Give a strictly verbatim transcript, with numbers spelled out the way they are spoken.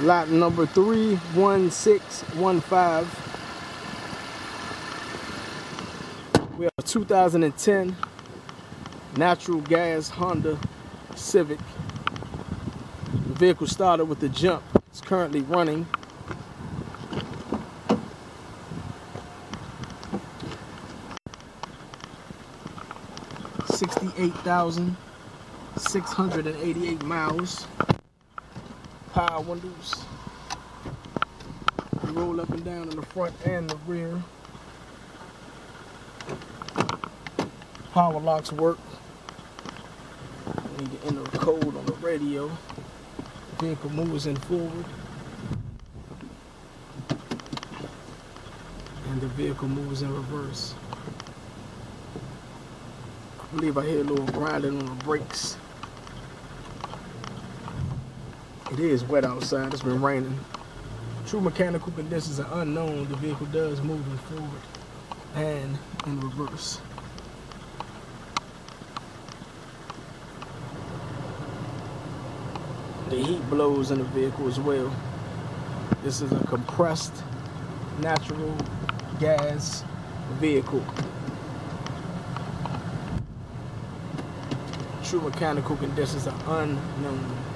Lot number three one six one five. We have a two thousand ten natural gas Honda Civic. The vehicle started with the jump. It's currently running. sixty-eight thousand six hundred eighty-eight miles. Power windows. You roll up and down in the front and the rear. Power locks work. You need to enter a code on the radio. The vehicle moves in forward. And the vehicle moves in reverse. I believe I hear a little grinding on the brakes. It is wet outside, it's been raining. True mechanical conditions are unknown. The vehicle does move in forward and in reverse. The heat blows in the vehicle as well. This is a compressed natural gas vehicle. True mechanical conditions are unknown.